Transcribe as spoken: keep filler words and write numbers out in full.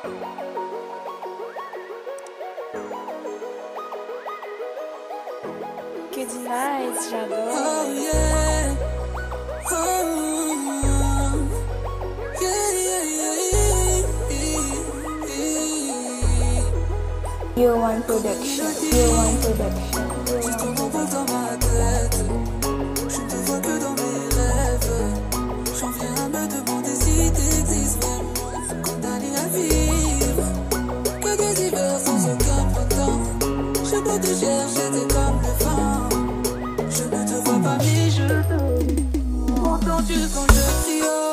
Que demais, j'adore. Oh yeah. Oh yeah, yeah, yeah, yeah. Year One Production, Year One Production. Tu te renvoles dans ma tête. Je ne te vois que dans mes rêves. J'en viens à me demander si t'existes vraiment. Condamné à vivre que des hivers sans aucun printemps. Je peux te chercher, t'es comme le vent. Je ne te vois pas mais je te. M'entends-tu quand je crie?